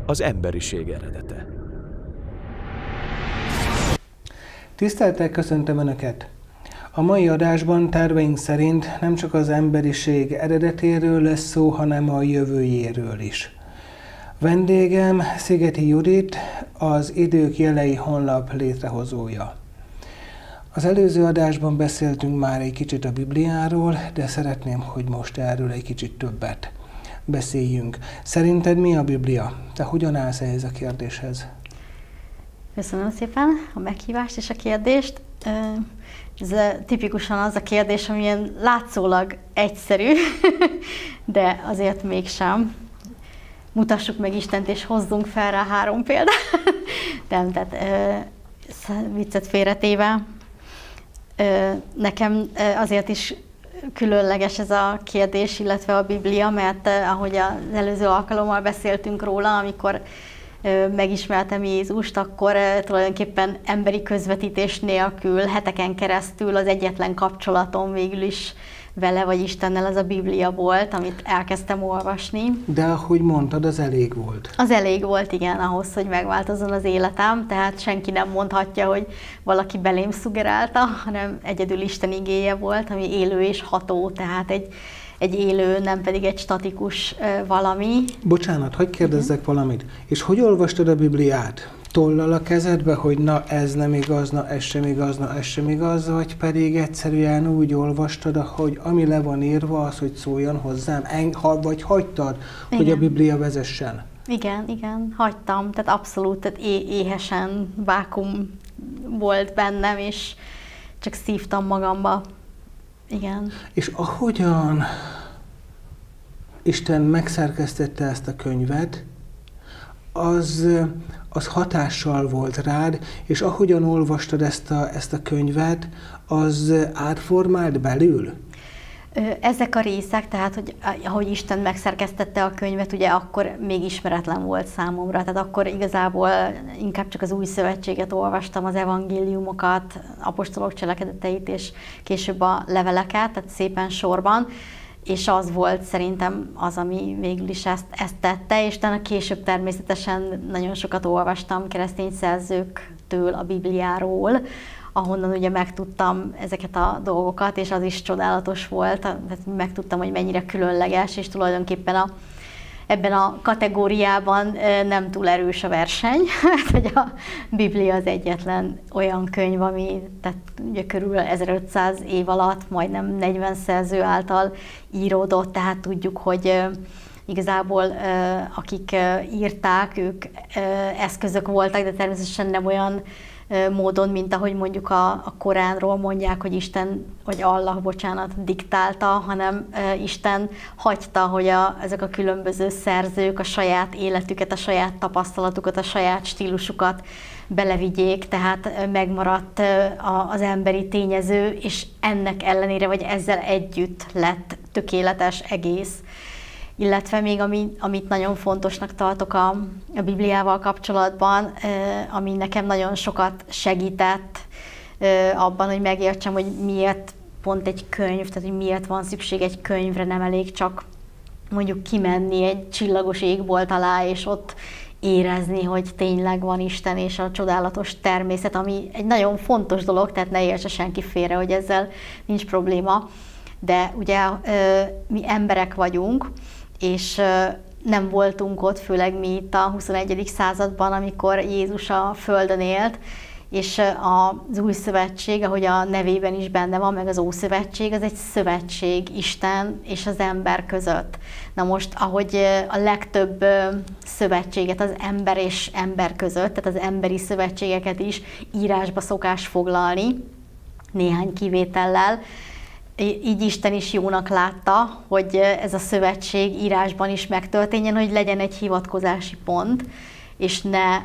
az emberiség eredete. Tisztelettel köszöntöm Önöket! A mai adásban terveink szerint nem csak az emberiség eredetéről lesz szó, hanem a jövőjéről is. Vendégem Szigeti Judit, az Idők Jelei honlap létrehozója. Az előző adásban beszéltünk már egy kicsit a Bibliáról, de szeretném, hogy most erről egy kicsit többet beszéljünk. Szerinted mi a Biblia? Te hogyan állsz ehhez a kérdéshez? Köszönöm szépen a meghívást és a kérdést. Ez tipikusan az a kérdés, ami ilyen látszólag egyszerű, de azért mégsem. Mutassuk meg Istent, és hozzunk fel rá 3 példát. Nem, tehát viccet félretéve. Nekem azért is különleges ez a kérdés, illetve a Biblia, mert ahogy az előző alkalommal beszéltünk róla, amikor megismertem Jézust, akkor tulajdonképpen emberi közvetítés nélkül heteken keresztül az egyetlen kapcsolatom végül is vele vagy Istennel az a Biblia volt, amit elkezdtem olvasni. De ahogy mondtad, az elég volt. Az elég volt, igen, ahhoz, hogy megváltozzon az életem, tehát senki nem mondhatja, hogy valaki belém szugerálta, hanem egyedül Isten igéje volt, ami élő és ható, tehát egy élő, nem pedig egy statikus valami. Bocsánat, hadd kérdezzek valamit. És hogy olvastad a Bibliát? Tollal a kezedbe, hogy na ez nem igaz, na ez sem igaz, na ez sem igaz, vagy pedig egyszerűen úgy olvastad, hogy ami le van írva, az, hogy szóljon hozzám, vagy hagytad, igen, hogy a Biblia vezessen? Igen, hagytam, tehát abszolút, tehát éhesen vákum volt bennem, és csak szívtam magamba. Igen. És ahogyan Isten megszerkesztette ezt a könyvet, az hatással volt rád, és ahogyan olvastad ezt a könyvet, az átformált belül? Ezek a részek, tehát hogy ahogy Isten megszerkesztette a könyvet, ugye akkor még ismeretlen volt számomra, tehát akkor igazából inkább csak az Új Szövetséget olvastam, az evangéliumokat, apostolok cselekedeteit, és később a leveleket, tehát szépen sorban, és az volt szerintem az, ami végül is ezt tette, és utána később természetesen nagyon sokat olvastam keresztény szerzőktől a Bibliáról, ahonnan ugye megtudtam ezeket a dolgokat, és az is csodálatos volt, tehát megtudtam, hogy mennyire különleges, és tulajdonképpen ebben a kategóriában nem túl erős a verseny, mert hogy a Biblia az egyetlen olyan könyv, ami tehát ugye körülbelül 1500 év alatt majdnem 40 szerző által íródott, tehát tudjuk, hogy igazából akik írták, ők eszközök voltak, de természetesen nem olyan módon, mint ahogy mondjuk a Koránról mondják, hogy Isten, vagy Allah, bocsánat, diktálta, hanem Isten hagyta, hogy ezek a különböző szerzők a saját életüket, a saját tapasztalatukat, a saját stílusukat belevigyék, tehát megmaradt az emberi tényező, és ennek ellenére, vagy ezzel együtt lett tökéletes egész. Illetve még amit nagyon fontosnak tartok a Bibliával kapcsolatban, ami nekem nagyon sokat segített abban, hogy megértsem, hogy miért pont egy könyv, tehát hogy miért van szükség egy könyvre, nem elég csak mondjuk kimenni egy csillagos égbolt alá, és ott érezni, hogy tényleg van Isten és a csodálatos természet, ami egy nagyon fontos dolog, tehát ne értse senki félre, hogy ezzel nincs probléma, de ugye mi emberek vagyunk, és nem voltunk ott, főleg mi itt a 21. században, amikor Jézus a Földön élt, és az Új Szövetség, ahogy a nevében is benne van, meg az Ószövetség, az egy szövetség Isten és az ember között. Na most, ahogy a legtöbb szövetséget az ember és ember között, tehát az emberi szövetségeket is írásba szokás foglalni, néhány kivétellel, így Isten is jónak látta, hogy ez a szövetség írásban is megtörténjen, hogy legyen egy hivatkozási pont, és ne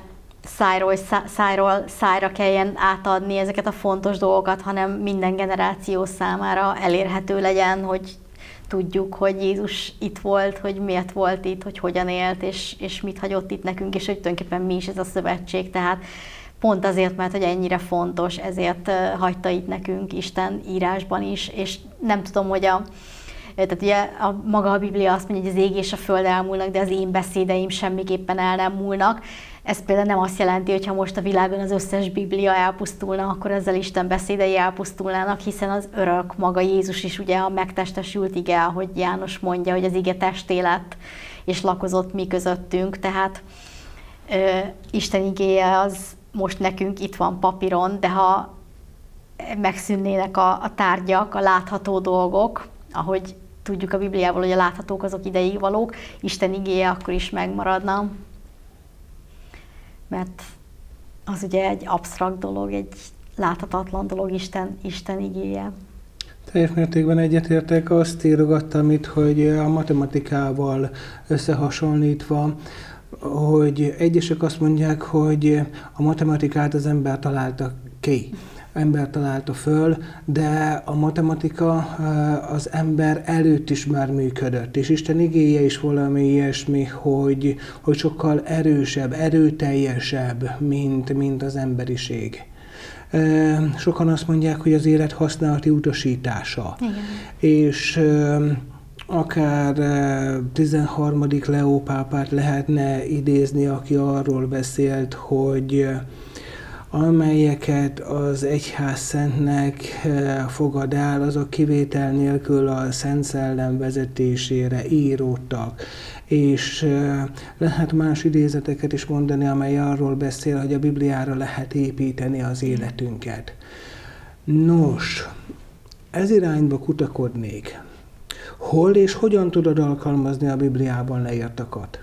szájról szájra kelljen átadni ezeket a fontos dolgokat, hanem minden generáció számára elérhető legyen, hogy tudjuk, hogy Jézus itt volt, hogy miért volt itt, hogy hogyan élt, és mit hagyott itt nekünk, és hogy tulajdonképpen mi is ez a szövetség. Tehát pont azért, mert hogy ennyire fontos, ezért hagyta itt nekünk Isten írásban is, és nem tudom, hogy Tehát ugye maga a Biblia azt mondja, hogy az ég és a föld elmúlnak, de az én beszédeim semmiképpen el nem múlnak. Ez például nem azt jelenti, hogy ha most a világon az összes Biblia elpusztulna, akkor ezzel Isten beszédei elpusztulnának, hiszen az örök maga Jézus is ugye a megtestesült ige, ahogy János mondja, hogy az ige testé lett és lakozott mi közöttünk, tehát Isten igéje az most nekünk itt van papíron, de ha megszűnnének a tárgyak, a látható dolgok, ahogy tudjuk a Bibliából, hogy a láthatók azok ideig valók, Isten igéje akkor is megmaradna. Mert az ugye egy absztrakt dolog, egy láthatatlan dolog, Isten igéje. Teljes mértékben egyetértek, azt írogattam itt, hogy a matematikával összehasonlítva, hogy egyesek azt mondják, hogy a matematikát az ember találta ki, ember találta föl, de a matematika az ember előtt is már működött, és Isten igéje is valami ilyesmi, hogy sokkal erősebb, erőteljesebb, mint az emberiség. Sokan azt mondják, hogy az élet használati utasítása. Igen. És akár 13. Leó pápát lehetne idézni, aki arról beszélt, hogy amelyeket az egyház szentnek fogad el, azok kivétel nélkül a Szent Szellem vezetésére íródtak. És lehet más idézeteket is mondani, amely arról beszél, hogy a Bibliára lehet építeni az életünket. Nos, ez irányba kutakodnék. Hol és hogyan tudod alkalmazni a Bibliában leírtakat?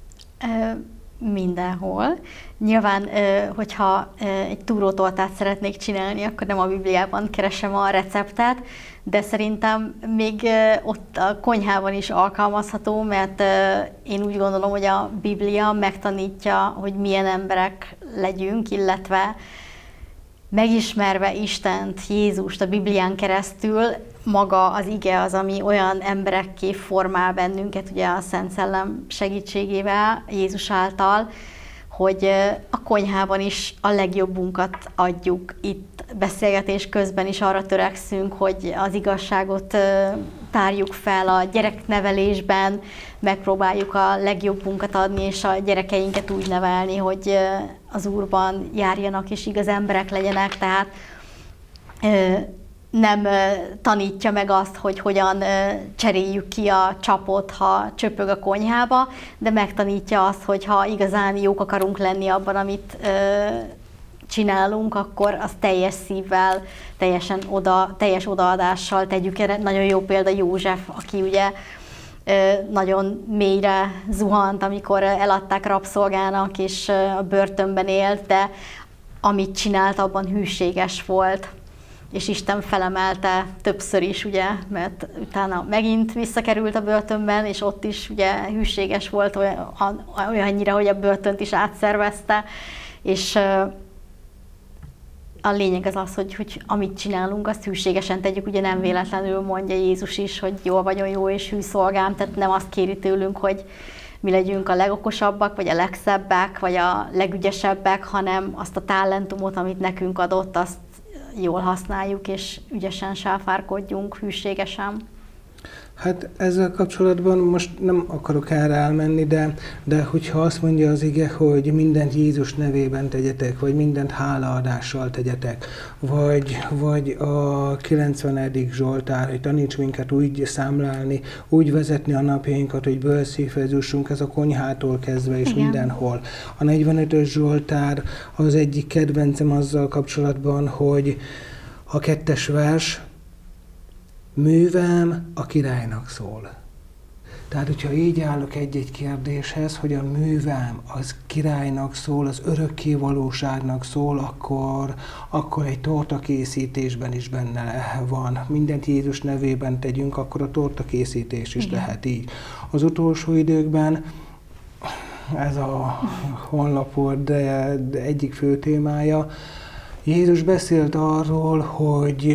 Mindenhol. Nyilván, hogyha egy túrótortát szeretnék csinálni, akkor nem a Bibliában keresem a receptet, de szerintem még ott a konyhában is alkalmazható, mert én úgy gondolom, hogy a Biblia megtanítja, hogy milyen emberek legyünk, illetve megismerve Istent, Jézust a Biblián keresztül, maga az ige az, ami olyan emberekké formál bennünket, ugye a Szent Szellem segítségével, Jézus által, hogy a konyhában is a legjobbunkat adjuk. Itt beszélgetés közben is arra törekszünk, hogy az igazságot tárjuk fel a gyereknevelésben, megpróbáljuk a legjobbunkat adni, és a gyerekeinket úgy nevelni, hogy az Úrban járjanak és igaz emberek legyenek, tehát nem tanítja meg azt, hogy hogyan cseréljük ki a csapot, ha csöpög a konyhába, de megtanítja azt, hogy ha igazán jók akarunk lenni abban, amit csinálunk, akkor azt teljes szívvel, teljes odaadással tegyük. Erre nagyon jó példa József, aki ugye nagyon mélyre zuhant, amikor eladták rabszolgának, és a börtönben élt, de amit csinált, abban hűséges volt. És Isten felemelte többször is, ugye, mert utána megint visszakerült a börtönben, és ott is ugye hűséges volt olyannyira, hogy a börtönt is átszervezte, és a lényeg az, hogy amit csinálunk, azt hűségesen tegyük, ugye nem véletlenül mondja Jézus is, hogy jól vagyok, jó és hű szolgám, tehát nem azt kéri tőlünk, hogy mi legyünk a legokosabbak, vagy a legszebbek, vagy a legügyesebbek, hanem azt a talentumot, amit nekünk adott, azt jól használjuk, és ügyesen sáfárkodjunk, hűségesen. Hát ezzel kapcsolatban most nem akarok erre elmenni, de hogyha azt mondja az ige, hogy mindent Jézus nevében tegyetek, vagy mindent hálaadással tegyetek, vagy a 90. Zsoltár, hogy taníts minket úgy számlálni, úgy vezetni a napjainkat, hogy bölszívhez jussunk, ez a konyhától kezdve és igen, mindenhol. A 45-ös Zsoltár az egyik kedvencem azzal kapcsolatban, hogy a 2. vers, művem a királynak szól. Tehát, hogyha így állok egy-egy kérdéshez, hogy a művem az királynak szól, az örökké valóságnak szól, akkor egy tortakészítésben is benne van. Mindent Jézus nevében tegyünk, akkor a tortakészítés is lehet így. Az utolsó időkben ez a honlapod egyik fő témája. Jézus beszélt arról, hogy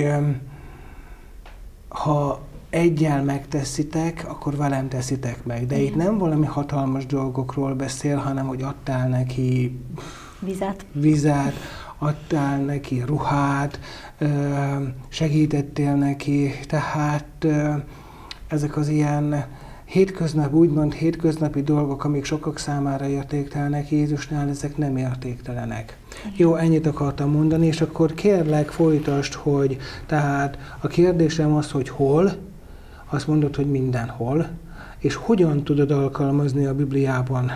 ha eggyel megteszitek, akkor velem teszitek meg. De itt nem valami hatalmas dolgokról beszél, hanem hogy adtál neki vizet, adtál neki ruhát, segítettél neki. Tehát ezek az ilyen úgymond hétköznapi dolgok, amik sokak számára értéktelenek, Jézusnál ezek nem értéktelenek. Jó, ennyit akartam mondani, és akkor kérlek folytasd, hogy tehát a kérdésem az, hogy hol, azt mondod, hogy mindenhol, és hogyan tudod alkalmazni a Bibliában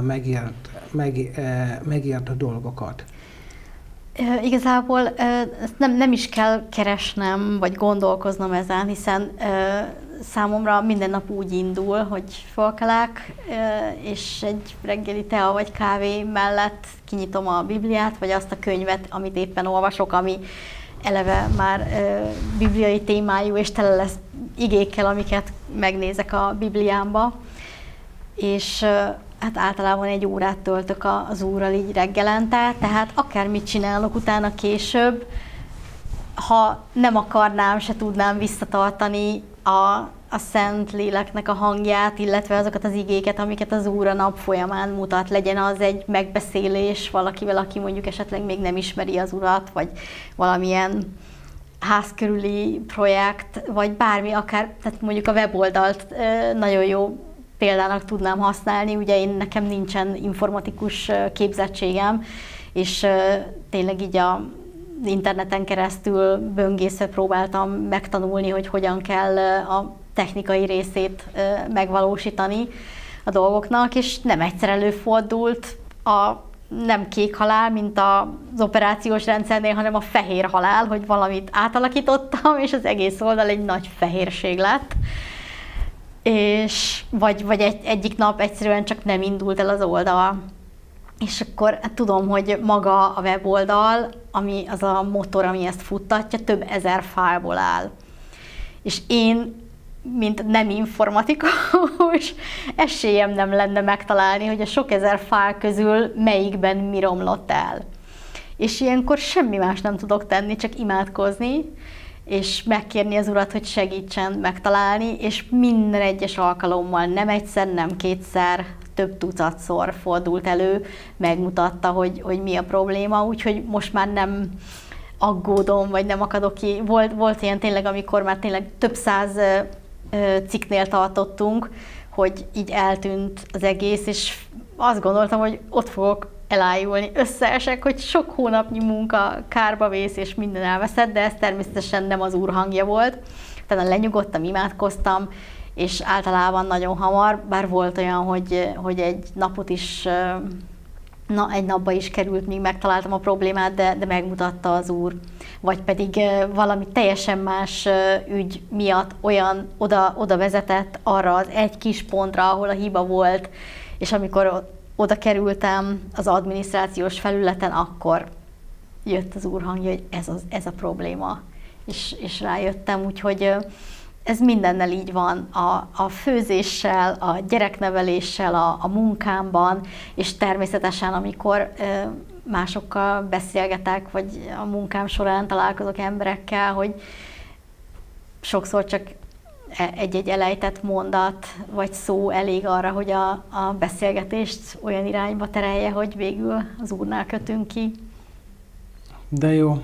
megírt dolgokat? Igazából nem is kell keresnem, vagy gondolkoznom ezen, hiszen számomra minden nap úgy indul, hogy felkelek, és egy reggeli tea vagy kávé mellett kinyitom a Bibliát, vagy azt a könyvet, amit éppen olvasok, ami eleve már bibliai témájú, és tele lesz igékkel, amiket megnézek a Bibliámba. És hát általában 1 órát töltök az Úrral így reggelente, tehát akármit csinálok utána később, ha nem akarnám, se tudnám visszatartani a Szent Léleknek a hangját, illetve azokat az igéket, amiket az Úr a nap folyamán mutat. Legyen az egy megbeszélés valakivel, aki mondjuk esetleg még nem ismeri az Urat, vagy valamilyen házkörüli projekt, vagy bármi, akár, tehát mondjuk a weboldalt nagyon jó példának tudnám használni. Ugye nekem nincsen informatikus képzettségem, és tényleg így az interneten keresztül böngészve próbáltam megtanulni, hogy hogyan kell a technikai részét megvalósítani a dolgoknak, és nem egyszer előfordult a nem kék halál, mint az operációs rendszernél, hanem a fehér halál, hogy valamit átalakítottam, és az egész oldal egy nagy fehérség lett. És vagy egyik nap egyszerűen csak nem indult el az oldal. És akkor tudom, hogy maga a weboldal, ami az a motor, ami ezt futtatja, több ezer fájlból áll. És én, mint nem informatikus, esélyem nem lenne megtalálni, hogy a sok ezer fájl közül melyikben mi romlott el. És ilyenkor semmi más nem tudok tenni, csak imádkozni, és megkérni az Urat, hogy segítsen megtalálni, és minden egyes alkalommal, nem egyszer, nem kétszer, több tucatszor fordult elő, megmutatta, hogy mi a probléma, úgyhogy most már nem aggódom, vagy nem akadok ki. Volt ilyen tényleg, amikor már tényleg több 100 cikknél tartottunk, hogy így eltűnt az egész, és azt gondoltam, hogy ott fogok elájulni, összeesek, hogy sok hónapnyi munka kárba vész, és minden elveszett, de ez természetesen nem az Úr hangja volt. Tehát lenyugodtam, imádkoztam, és általában nagyon hamar, bár volt olyan, hogy egy napot is, egy napba is került, míg megtaláltam a problémát, de megmutatta az Úr. Vagy pedig valami teljesen más ügy miatt oda vezetett arra az egy kis pontra, ahol a hiba volt, és amikor oda kerültem az adminisztrációs felületen, akkor jött az Úr hangja, hogy ez a probléma. És rájöttem, úgyhogy ez mindennel így van, a főzéssel, a gyerekneveléssel, a munkámban, és természetesen, amikor másokkal beszélgetek, vagy a munkám során találkozok emberekkel, hogy sokszor csak egy-egy elejtett mondat, vagy szó elég arra, hogy a beszélgetést olyan irányba terelje, hogy végül az Úrnál kötünk ki. De jó.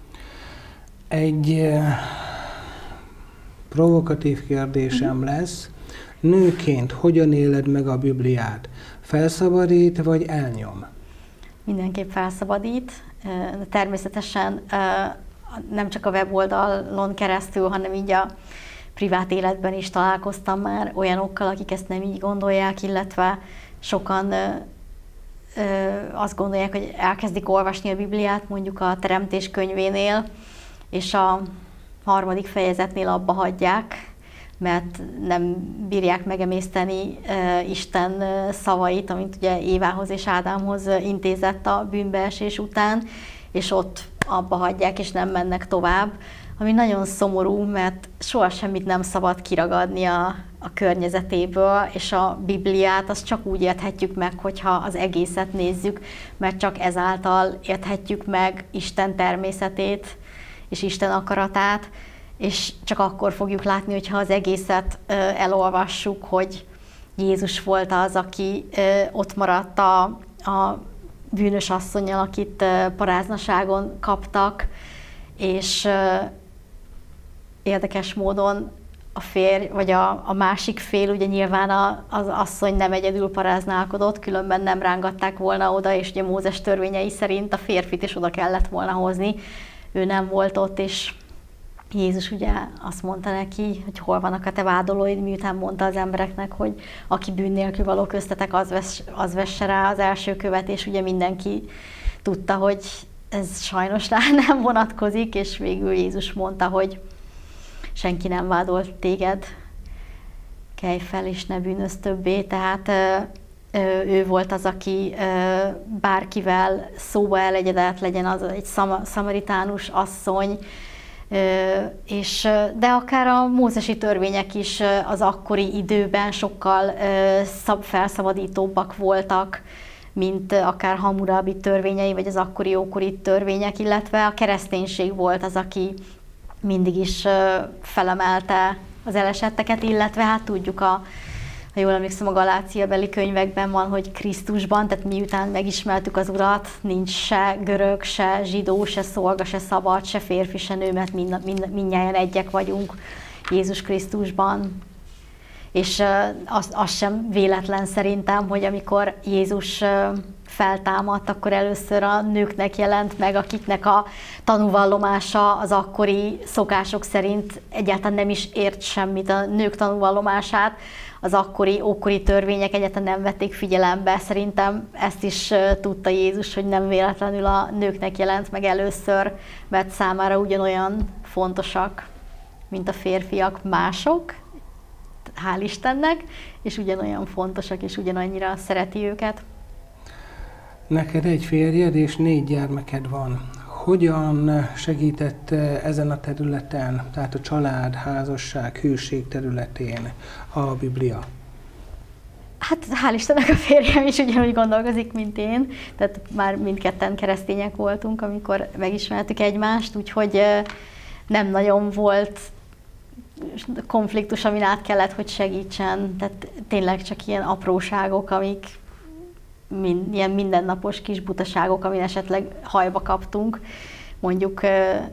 Egy provokatív kérdésem lesz. Nőként hogyan éled meg a Bibliát? Felszabadít, vagy elnyom? Mindenképp felszabadít. Természetesen nem csak a weboldalon keresztül, hanem így a privát életben is találkoztam már olyanokkal, akik ezt nem így gondolják, illetve sokan azt gondolják, hogy elkezdik olvasni a Bibliát, mondjuk a Teremtés könyvénél, és a 3. fejezetnél abba hagyják, mert nem bírják megemészteni Isten szavait, amit ugye Évához és Ádámhoz intézett a bűnbeesés után, és ott abba hagyják, és nem mennek tovább, ami nagyon szomorú, mert soha semmit nem szabad kiragadni a környezetéből, és a Bibliát azt csak úgy érthetjük meg, hogyha az egészet nézzük, mert csak ezáltal érthetjük meg Isten természetét és Isten akaratát, és csak akkor fogjuk látni, hogyha az egészet elolvassuk, hogy Jézus volt az, aki ott maradt a bűnös asszonnyal, akit paráznaságon kaptak, és érdekes módon a férj, vagy a másik fél, ugye nyilván az asszony nem egyedül paráználkodott, különben nem rángatták volna oda, és ugye Mózes törvényei szerint a férfit is oda kellett volna hozni. Ő nem volt ott, és Jézus ugye azt mondta neki, hogy hol vannak a te vádolóid, miután mondta az embereknek, hogy aki bűn nélkül való köztetek, az vesse rá az első követ, és ugye mindenki tudta, hogy ez sajnos nem vonatkozik, és végül Jézus mondta, hogy senki nem vádolt téged, kelj fel és ne bűnözz többé, tehát ő volt az, aki bárkivel szóba elegyedett, legyen az egy szamaritánus asszony, de akár a mózesi törvények is az akkori időben sokkal felszabadítóbbak voltak, mint akár Hammurabi törvényei, vagy az akkori ókori törvények, illetve a kereszténység volt az, aki mindig is felemelte az elesetteket, illetve hát tudjuk, ha jól emlékszem, a Galáciabeli könyvekben van, hogy Krisztusban, tehát miután megismertük az Urat, nincs se görög, se zsidó, se szolga, se szabad, se férfi, se nő, mert mindnyájan egyek vagyunk Jézus Krisztusban. És az sem véletlen szerintem, hogy amikor Jézus feltámadt, akkor először a nőknek jelent meg, akiknek a tanúvallomása az akkori szokások szerint egyáltalán nem is ért semmit, a nők tanúvallomását. Az ókori törvények egyáltalán nem vették figyelembe. Szerintem ezt is tudta Jézus, hogy nem véletlenül a nőknek jelent meg először, mert számára ugyanolyan fontosak, mint a férfiak, mások, hál' Istennek, és ugyanolyan fontosak, és ugyanannyira szereti őket. Neked egy férjed és 4 gyermeked van. Hogyan segített ezen a területen, tehát a család, házasság, hűség területén a Biblia? Hát hál' Istennek a férjem is ugyanúgy gondolkozik, mint én, tehát már mindketten keresztények voltunk, amikor megismertük egymást, úgyhogy nem nagyon volt konfliktus, amin át kellett, hogy segítsen, tehát tényleg csak ilyen apróságok, amik ilyen mindennapos kis butaságok, amin esetleg hajba kaptunk, mondjuk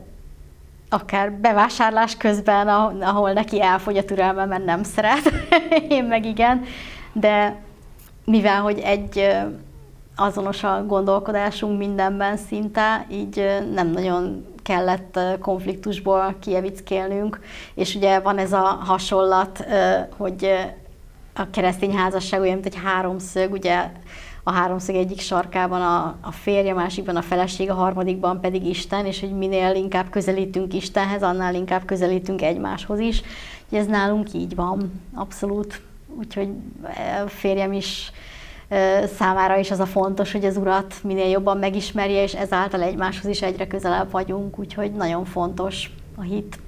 akár bevásárlás közben, ahol neki elfogy a türelme, mert nem szeret, én meg igen, de mivel, hogy egy azonos a gondolkodásunk mindenben szinte, így nem nagyon kellett konfliktusból kievickélnünk, és ugye van ez a hasonlat, hogy a keresztény házasság olyan, mint egy háromszög, ugye a háromszög egyik sarkában a férje, másikban a feleség, a harmadikban pedig Isten, és hogy minél inkább közelítünk Istenhez, annál inkább közelítünk egymáshoz is. Ugye ez nálunk így van, abszolút. Úgyhogy a férjem is számára is az a fontos, hogy az Urat minél jobban megismerje, és ezáltal egymáshoz is egyre közelebb vagyunk, úgyhogy nagyon fontos a hit.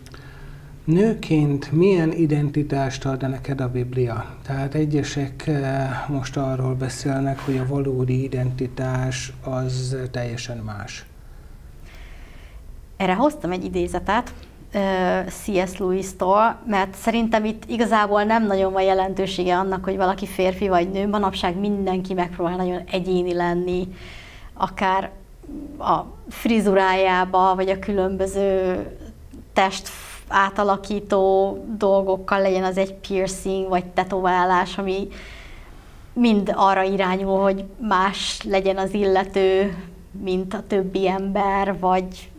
Nőként milyen identitást ad neked a Biblia? Tehát egyesek most arról beszélnek, hogy a valódi identitás az teljesen más. Erre hoztam egy idézetet C.S. Lewis-tól, mert szerintem itt igazából nem nagyon van jelentősége annak, hogy valaki férfi vagy nő. Manapság mindenki megpróbál nagyon egyéni lenni, akár a frizurájába, vagy a különböző test átalakító dolgokkal, legyen az egy piercing vagy tetoválás, ami mind arra irányul, hogy más legyen az illető, mint a többi ember, vagy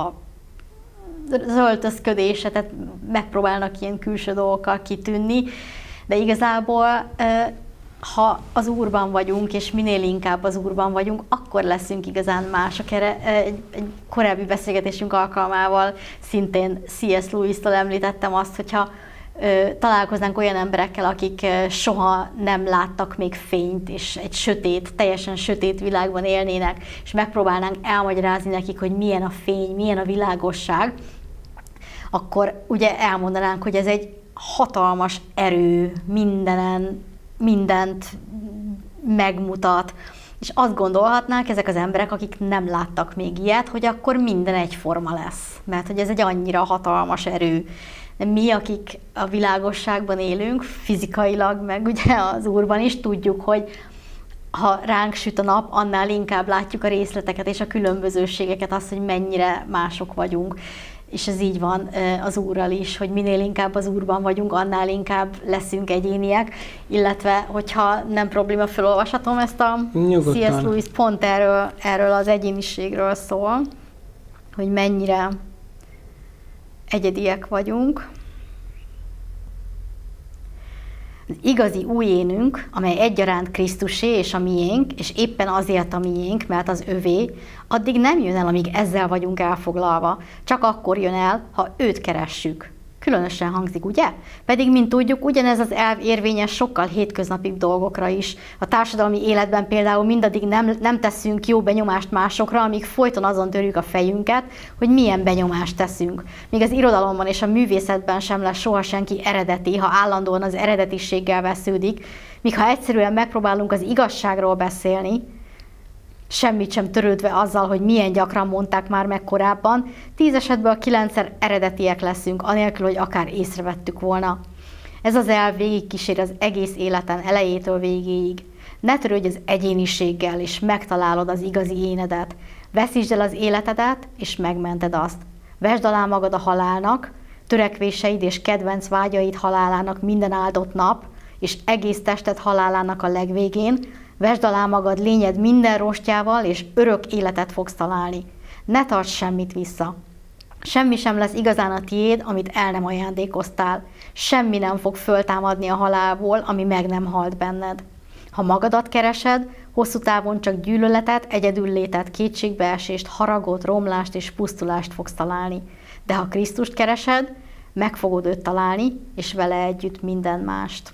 az öltözködése, tehát megpróbálnak ilyen külső dolgokkal kitűnni, de igazából ha az Úrban vagyunk, és minél inkább az Úrban vagyunk, akkor leszünk igazán mások. Erre egy korábbi beszélgetésünk alkalmával szintén C.S. Lewis-tól említettem azt, hogyha találkoznánk olyan emberekkel, akik soha nem láttak még fényt, és egy sötét, teljesen sötét világban élnének, és megpróbálnánk elmagyarázni nekik, hogy milyen a fény, milyen a világosság, akkor ugye elmondanánk, hogy ez egy hatalmas erő, mindent megmutat, és azt gondolhatnák ezek az emberek, akik nem láttak még ilyet, hogy akkor minden egyforma lesz, mert hogy ez egy annyira hatalmas erő. De mi, akik a világosságban élünk, fizikailag, meg ugye az Úrban is tudjuk, hogy ha ránk süt a nap, annál inkább látjuk a részleteket és a különbözőségeket, azt, hogy mennyire mások vagyunk. És ez így van az Úrral is, hogy minél inkább az Úrban vagyunk, annál inkább leszünk egyéniek, illetve hogyha nem probléma, felolvashatom ezt a C.S. Lewis pont erről az egyéniségről szól, hogy mennyire egyediek vagyunk. Az igazi új énünk, amely egyaránt Krisztusé és a miénk, és éppen azért a miénk, mert az övé, addig nem jön el, amíg ezzel vagyunk elfoglalva. Csak akkor jön el, ha őt keressük. Különösen hangzik, ugye? Pedig, mint tudjuk, ugyanez az elv érvényes sokkal hétköznapibb dolgokra is. A társadalmi életben például mindaddig nem teszünk jó benyomást másokra, amíg folyton azon törjük a fejünket, hogy milyen benyomást teszünk. Míg az irodalomban és a művészetben sem lesz soha senki eredeti, ha állandóan az eredetiséggel vesződik, míg ha egyszerűen megpróbálunk az igazságról beszélni, semmit sem törődve azzal, hogy milyen gyakran mondták már meg korábban, 10 esetből 9-szer eredetiek leszünk, anélkül, hogy akár észrevettük volna. Ez az elv végigkísér az egész életen elejétől végéig. Ne törődj az egyéniséggel, és megtalálod az igazi énedet. Veszítsd el az életedet, és megmented azt. Vesd alá magad a halálnak, törekvéseid és kedvenc vágyaid halálának minden áldott nap, és egész tested halálának a legvégén. Vesd alá magad lényed minden rostjával, és örök életet fogsz találni. Ne tarts semmit vissza. Semmi sem lesz igazán a tiéd, amit el nem ajándékoztál. Semmi nem fog föltámadni a halálból, ami meg nem halt benned. Ha magadat keresed, hosszú távon csak gyűlöletet, egyedüllétet, kétségbeesést, haragot, romlást és pusztulást fogsz találni. De ha Krisztust keresed, meg fogod őt találni, és vele együtt minden mást.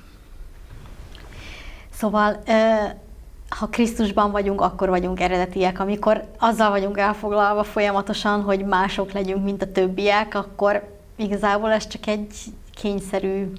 Szóval, ha Krisztusban vagyunk, akkor vagyunk eredetiek. Amikor azzal vagyunk elfoglalva folyamatosan, hogy mások legyünk, mint a többiek, akkor igazából ez csak egy kényszerű,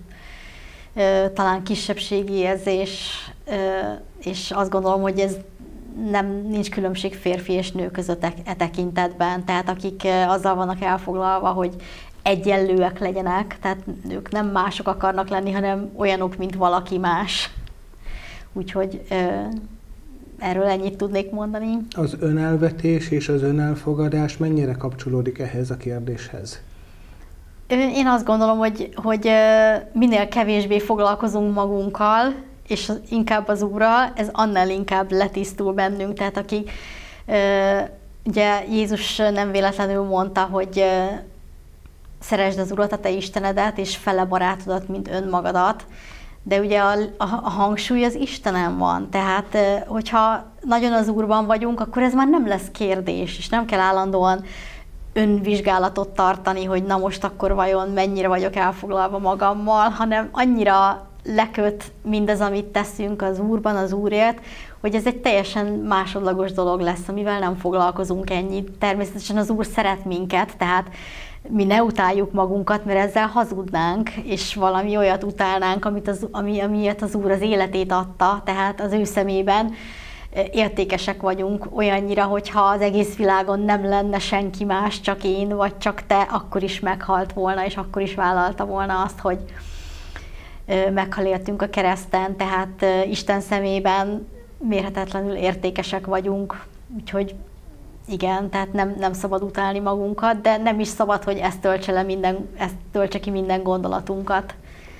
talán kisebbségi érzés, és azt gondolom, hogy ez nincs különbség férfi és nő között e tekintetben. Tehát akik azzal vannak elfoglalva, hogy egyenlőek legyenek, tehát ők nem mások akarnak lenni, hanem olyanok, mint valaki más. Úgyhogy erről ennyit tudnék mondani. Az önelvetés és az önelfogadás mennyire kapcsolódik ehhez a kérdéshez? Én azt gondolom, hogy minél kevésbé foglalkozunk magunkkal, és inkább az Úrral, ez annál inkább letisztul bennünk. Tehát akik, ugye Jézus nem véletlenül mondta, hogy szeresd az Urat, a te Istenedet, és fele barátodat, mint önmagadat. De ugye a hangsúly az Istenem van, tehát hogyha nagyon az Úrban vagyunk, akkor ez már nem lesz kérdés, és nem kell állandóan önvizsgálatot tartani, hogy na most akkor vajon mennyire vagyok elfoglalva magammal, hanem annyira leköt mindez, amit teszünk az Úrban, az Úrért, hogy ez egy teljesen másodlagos dolog lesz, amivel nem foglalkozunk ennyit. Természetesen az Úr szeret minket, tehát mi ne utáljuk magunkat, mert ezzel hazudnánk, és valami olyat utálnánk, amiért az Úr az életét adta, tehát az ő szemében értékesek vagyunk olyannyira, hogyha az egész világon nem lenne senki más, csak én, vagy csak te, akkor is meghalt volna, és akkor is vállalta volna azt, hogy meghal értünk a kereszten, tehát Isten szemében mérhetetlenül értékesek vagyunk, úgyhogy igen, tehát nem szabad utálni magunkat, de nem is szabad, hogy ezt töltse ki minden gondolatunkat.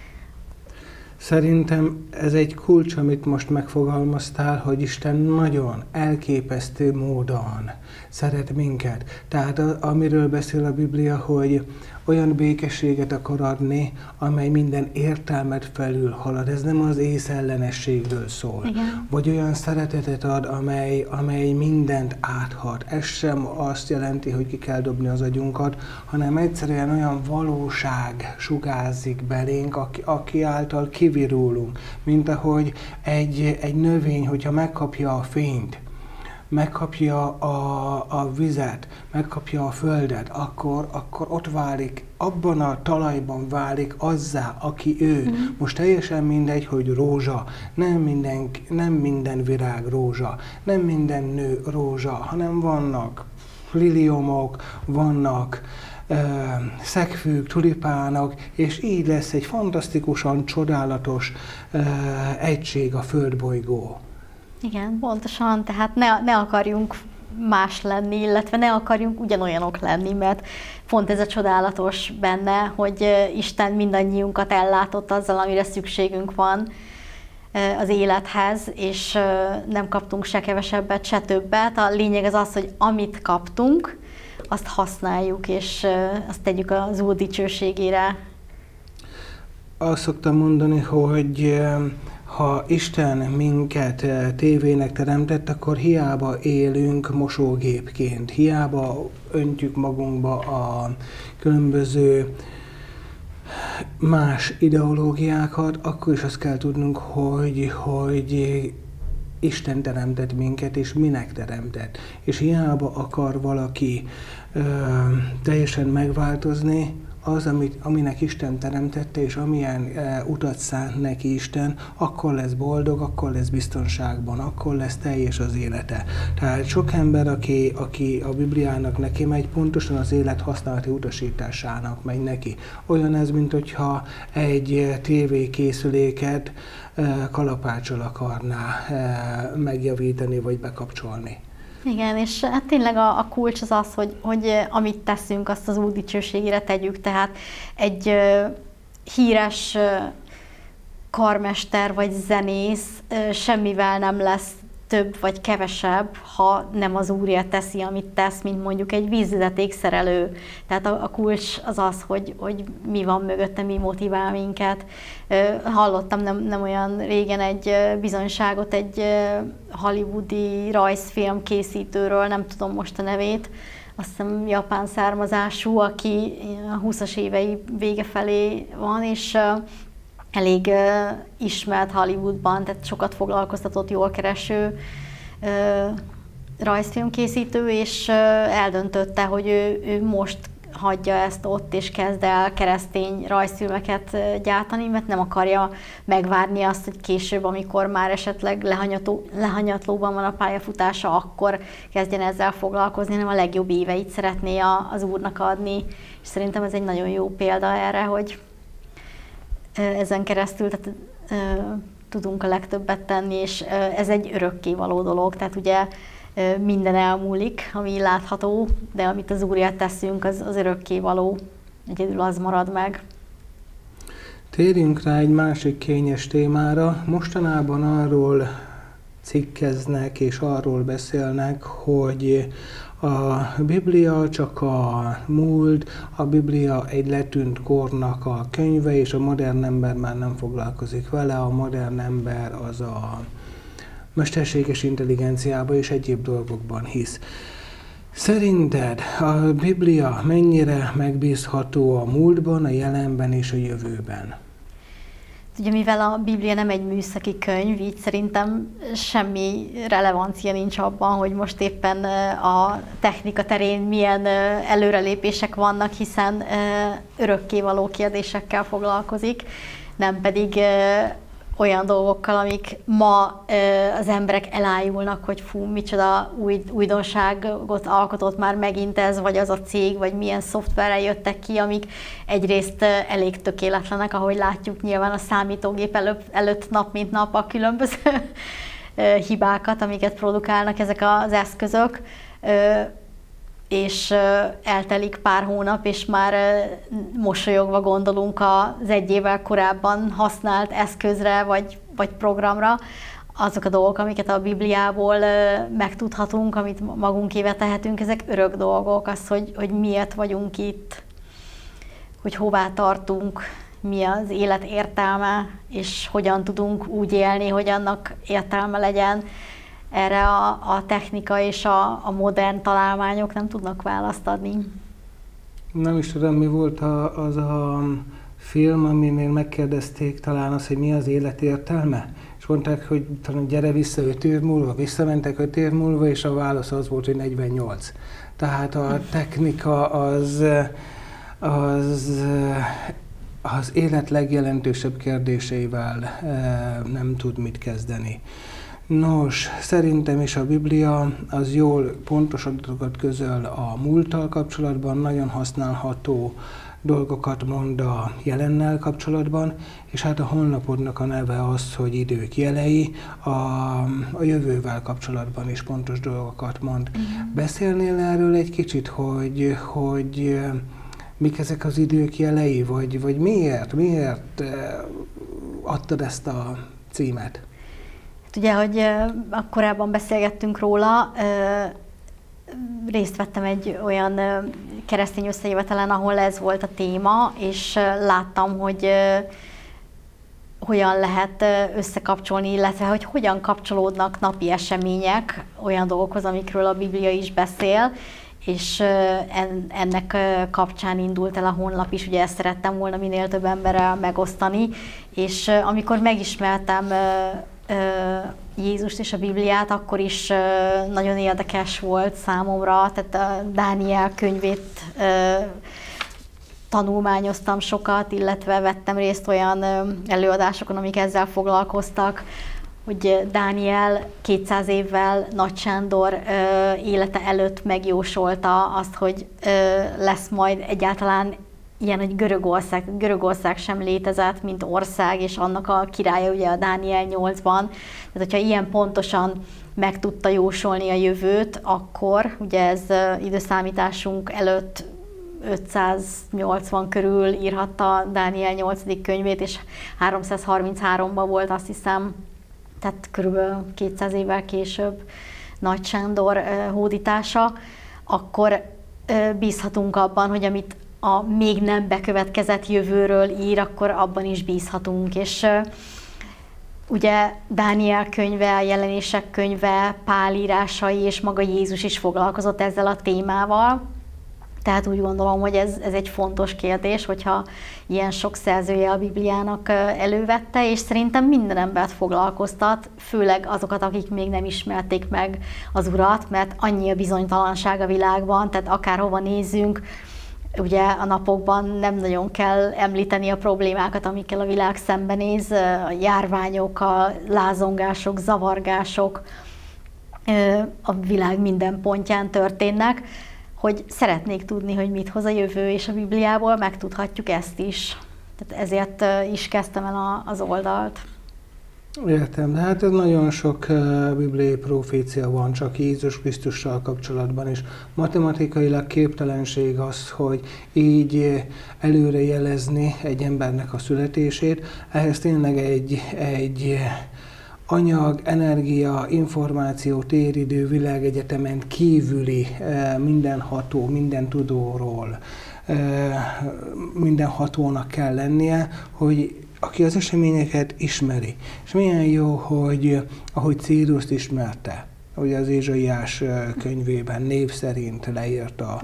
Szerintem ez egy kulcs, amit most megfogalmaztál, hogy Isten nagyon elképesztő módon szeret minket. Tehát amiről beszél a Biblia, hogy olyan békességet akar adni, amely minden értelmet felülhalad. Ez nem az észellenességről szól. Igen. Vagy olyan szeretetet ad, amely mindent áthat. Ez sem azt jelenti, hogy ki kell dobni az agyunkat, hanem egyszerűen olyan valóság sugárzik belénk, aki által kivirulunk. Mint ahogy egy növény, hogyha megkapja a fényt, megkapja a vizet, megkapja a földet, akkor ott válik, abban a talajban válik azzá, aki ő. Most teljesen mindegy, hogy rózsa, nem minden virág rózsa, nem minden nő rózsa, hanem vannak liliomok, vannak szegfűk, tulipánok, és így lesz egy fantasztikusan csodálatos egység a földbolygó. Igen, pontosan, tehát ne akarjunk más lenni, illetve ne akarjunk ugyanolyanok lenni, mert pont ez a csodálatos benne, hogy Isten mindannyiunkat ellátott azzal, amire szükségünk van az élethez, és nem kaptunk se kevesebbet, se többet. A lényeg az, hogy amit kaptunk, azt használjuk, és azt tegyük az Úr dicsőségére. Azt szoktam mondani, hogy ha Isten minket tévének teremtett, akkor hiába élünk mosógépként, hiába öntjük magunkba a különböző más ideológiákat, akkor is azt kell tudnunk, hogy Isten teremtett minket, és minek teremtett. És hiába akar valaki teljesen megváltozni, az, aminek Isten teremtette, és amilyen utat szánt neki Isten, akkor lesz boldog, akkor lesz biztonságban, akkor lesz teljes az élete. Tehát sok ember, aki a Bibliának neki megy, pontosan az élet használati utasításának megy neki. Olyan ez, mint hogyha egy tévékészüléket kalapáccsal akarná megjavítani, vagy bekapcsolni. Igen, és hát tényleg a kulcs az, hogy amit teszünk, azt az Úr dicsőségére tegyük. Tehát egy híres karmester vagy zenész semmivel nem lesz több vagy kevesebb, ha nem az Úrért teszi, amit tesz, mint mondjuk egy vízvezetékszerelő. Tehát a kulcs az, hogy mi van mögötte, mi motivál minket. Hallottam nem olyan régen egy bizonyságot egy hollywoodi rajzfilm készítőről, nem tudom most a nevét, azt hiszem japán származású, aki a 20-as évei vége felé van, és elég ismert Hollywoodban, tehát sokat foglalkoztatott, jól kereső rajzfilmkészítő, és eldöntötte, hogy ő most hagyja ezt ott, és kezd el keresztény rajzfilmeket gyártani, mert nem akarja megvárni azt, hogy később, amikor már esetleg lehanyatlóban van a pályafutása, akkor kezdjen ezzel foglalkozni, hanem a legjobb éveit szeretné az Úrnak adni. És szerintem ez egy nagyon jó példa erre, hogy ezen keresztül tudunk a legtöbbet tenni, és ez egy örökkévaló dolog, tehát ugye minden elmúlik, ami látható, de amit az Úrért teszünk, az örökkévaló, egyedül az marad meg. Térjünk rá egy másik kényes témára. Mostanában arról cikkeznek és arról beszélnek, hogy a Biblia csak a múlt, a Biblia egy letűnt kornak a könyve, és a modern ember már nem foglalkozik vele, a modern ember az a mesterséges intelligenciába és egyéb dolgokban hisz. Szerinted a Biblia mennyire megbízható a múltban, a jelenben és a jövőben? Ugye mivel a Biblia nem egy műszaki könyv, így szerintem semmi relevancia nincs abban, hogy most éppen a technika terén milyen előrelépések vannak, hiszen örökkévaló kérdésekkel foglalkozik, nem pedig olyan dolgokkal, amik ma az emberek elájulnak, hogy fú, micsoda újdonságot alkotott már megint ez, vagy az a cég, vagy milyen szoftverrel jöttek ki, amik egyrészt elég tökéletlenek, ahogy látjuk nyilván a számítógép előtt nap mint nap a különböző hibákat, amiket produkálnak ezek az eszközök, és eltelik pár hónap, és már mosolyogva gondolunk az egy évvel korábban használt eszközre vagy programra. Azok a dolgok, amiket a Bibliából megtudhatunk, amit magunkével tehetünk, ezek örök dolgok, az, hogy miért vagyunk itt, hogy hová tartunk, mi az élet értelme, és hogyan tudunk úgy élni, hogy annak értelme legyen. Erre a technika és a modern találmányok nem tudnak választ adni. Nem is tudom, mi volt az a film, aminél megkérdezték talán azt, hogy mi az élet értelme, és mondták, hogy talán gyere vissza 5 év múlva, visszamentek 5 év múlva, és a válasz az volt, hogy 48. Tehát a technika az élet legjelentősebb kérdéseivel nem tud mit kezdeni. Nos, szerintem is a Biblia az jól pontos adatokat közöl a múlttal kapcsolatban, nagyon használható dolgokat mond a jelennel kapcsolatban, és hát a honlapodnak a neve az, hogy idők jelei, a jövővel kapcsolatban is pontos dolgokat mond. Beszélnél erről egy kicsit, hogy mik ezek az idők jelei, vagy miért adtad ezt a címet? Ugye, hogy korábban beszélgettünk róla, részt vettem egy olyan keresztény összejövetelen, ahol ez volt a téma, és láttam, hogy hogyan lehet összekapcsolni, illetve hogy hogyan kapcsolódnak napi események olyan dolgokhoz, amikről a Biblia is beszél, és ennek kapcsán indult el a honlap is, ugye ezt szerettem volna minél több emberrel megosztani, és amikor megismertem Jézust és a Bibliát, akkor is nagyon érdekes volt számomra, tehát a Dániel könyvét tanulmányoztam sokat, illetve vettem részt olyan előadásokon, amik ezzel foglalkoztak, hogy Dániel 200 évvel Nagy Sándor élete előtt megjósolta azt, hogy lesz majd egyáltalán ilyen, hogy Görögország sem létezett, mint ország, és annak a királya ugye a Dániel 8-ban. Tehát, hogyha ilyen pontosan meg tudta jósolni a jövőt, akkor ugye ez időszámításunk előtt 580 körül írhatta Dániel 8. könyvét, és 333-ban volt, azt hiszem, tehát körülbelül 200 évvel később Nagy Sándor hódítása, akkor bízhatunk abban, hogy amit a még nem bekövetkezett jövőről ír, akkor abban is bízhatunk. És ugye Dániel könyve, a Jelenések könyve, Pál írásai és maga Jézus is foglalkozott ezzel a témával. Tehát úgy gondolom, hogy ez egy fontos kérdés, hogyha ilyen sok szerzője a Bibliának elővette, és szerintem minden embert foglalkoztat, főleg azokat, akik még nem ismerték meg az Urat, mert annyi a bizonytalanság a világban, tehát akárhova nézzünk, ugye a napokban nem nagyon kell említeni a problémákat, amikkel a világ szembenéz, a járványok, a lázongások, zavargások a világ minden pontján történnek, hogy szeretnék tudni, hogy mit hoz a jövő, és a Bibliából megtudhatjuk ezt is. Tehát ezért is kezdtem el az oldalt. Értem, de hát ez nagyon sok bibliai profécia van, csak Jézus Krisztussal kapcsolatban is. Matematikailag képtelenség az, hogy így előre jelezni egy embernek a születését. Ehhez tényleg egy anyag, energia, információ, téridő, világegyetemen kívüli mindenható, minden tudóról, mindenhatónak kell lennie, hogy aki az eseményeket ismeri. És milyen jó, hogy ahogy Círuszt ismerte, ugye az Ézsaiás könyvében név szerint leírta,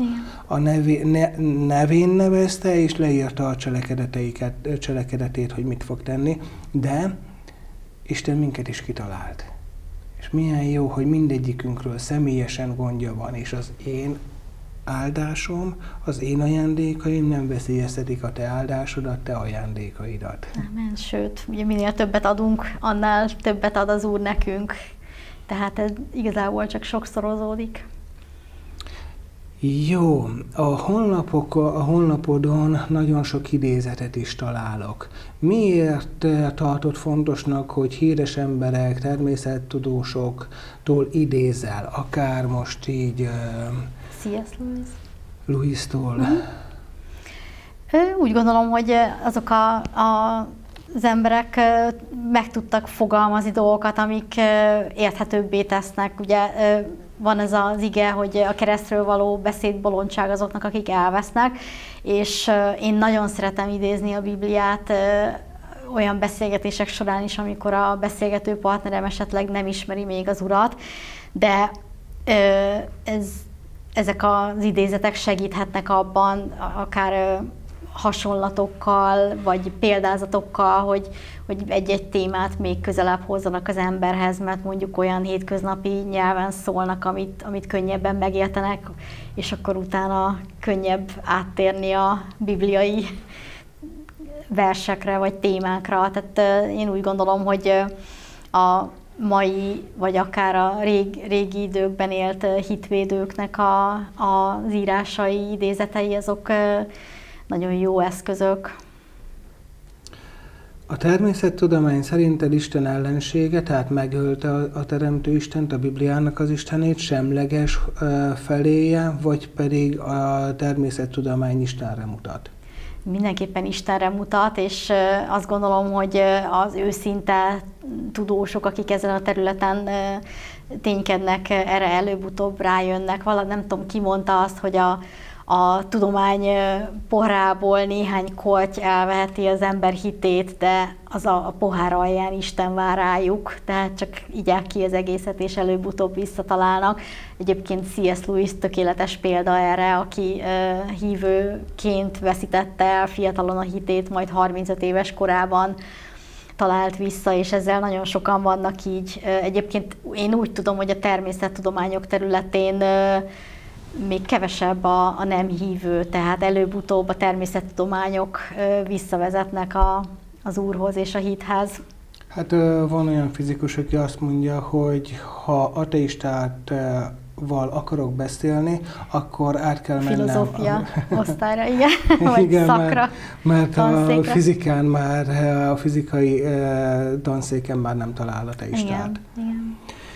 nevén nevezte, és leírta a cselekedetét, hogy mit fog tenni, de Isten minket is kitalált. És milyen jó, hogy mindegyikünkről személyesen gondja van, és az én áldásom, az én ajándékaim nem veszélyeztetik a te áldásodat, te ajándékaidat. Amen. Sőt, ugye minél többet adunk, annál többet ad az Úr nekünk. Tehát ez igazából csak sokszorozódik. Jó, a honlapodon nagyon sok idézetet is találok. Miért tartod fontosnak, hogy híres emberek, természettudósoktól idézel, akár most így C.S. Lewis-tól? Úgy gondolom, hogy azok az emberek meg tudtak fogalmazni dolgokat, amik érthetőbbé tesznek. Ugye van ez az ige, hogy a keresztről való beszéd bolondság azoknak, akik elvesznek, és én nagyon szeretem idézni a Bibliát olyan beszélgetések során is, amikor a beszélgető partnerem esetleg nem ismeri még az Urat, de ezek az idézetek segíthetnek abban, akár hasonlatokkal, vagy példázatokkal, hogy egy-egy témát még közelebb hozzanak az emberhez, mert mondjuk olyan hétköznapi nyelven szólnak, amit könnyebben megértenek, és akkor utána könnyebb áttérni a bibliai versekre, vagy témákra. Tehát én úgy gondolom, hogy a mai, vagy akár a régi időkben élt hitvédőknek az írásai, idézetei, azok nagyon jó eszközök. A természettudomány szerinted Isten ellensége, tehát megölte a Teremtő Istent, a Bibliának az Istenét, semleges feléje, vagy pedig a természettudomány Istenre mutat? Mindenképpen Istenre mutat, és azt gondolom, hogy az őszinte tudósok, akik ezen a területen ténykednek, erre előbb-utóbb rájönnek. Nem tudom, ki mondta azt, hogy a tudomány pohárából néhány korty elveheti az ember hitét, de az a pohár alján Isten vár rájuk, tehát csak igyák ki az egészet, és előbb-utóbb visszatalálnak. Egyébként C.S. Lewis tökéletes példa erre, aki hívőként veszítette el fiatalon a hitét, majd 35 éves korában talált vissza, és ezzel nagyon sokan vannak így. Egyébként én úgy tudom, hogy a természettudományok területén még kevesebb a nem hívő, tehát előbb-utóbb a természettudományok visszavezetnek az Úrhoz és a hithez. Hát van olyan fizikus, aki azt mondja, hogy ha ateistával akarok beszélni, akkor át kell mennem... Filozófia osztályra, igen, vagy igen, szakra, mert a fizikán már, a fizikai tanszéken már nem talál ateistát. Igen.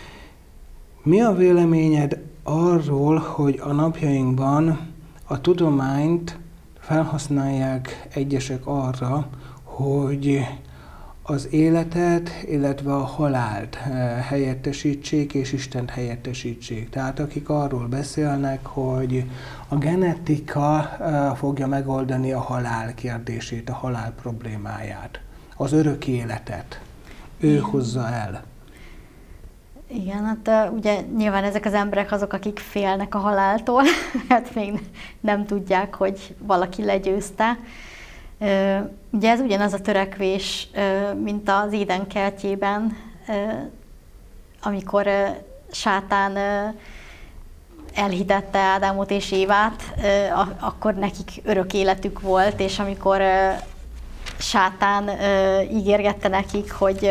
Mi a véleményed arról, hogy a napjainkban a tudományt felhasználják egyesek arra, hogy az életet, illetve a halált helyettesítsék és Istent helyettesítsék. Tehát akik arról beszélnek, hogy a genetika fogja megoldani a halál kérdését, a halál problémáját, az örök életet. Ő hozza el. Igen, hát ugye nyilván ezek az emberek azok, akik félnek a haláltól, hát még nem tudják, hogy valaki legyőzte. Ugye ez ugyanaz a törekvés, mint az Éden kertjében, amikor sátán elhitette Ádámot és Évát, akkor nekik örök életük volt, és amikor sátán ígérgette nekik, hogy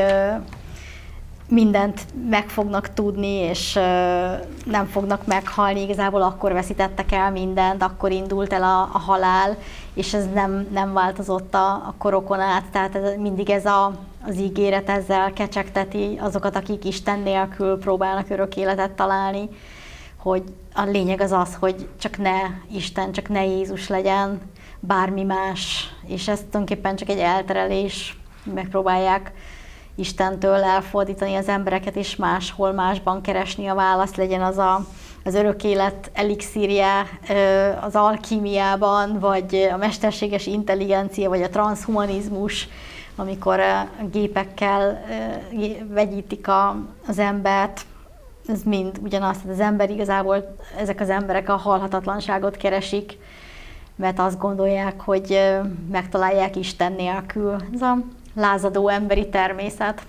mindent meg fognak tudni, és nem fognak meghalni, igazából akkor veszítettek el mindent, akkor indult el a halál, és ez nem változott a korokon át, tehát mindig az ígéret ezzel kecsegteti azokat, akik Isten nélkül próbálnak örök életet találni, hogy a lényeg az, hogy csak ne Isten, csak ne Jézus legyen, bármi más, és ez tulajdonképpen csak egy elterelés, megpróbálják Istentől elfordítani az embereket, és máshol másban keresni a választ, legyen az örök élet elixírje az alkímiában, vagy a mesterséges intelligencia, vagy a transhumanizmus, amikor gépekkel vegyítik az embert. Ez mind ugyanaz, az ember igazából, ezek az emberek a halhatatlanságot keresik, mert azt gondolják, hogy megtalálják Isten nélkül. Ez a lázadó emberi természet.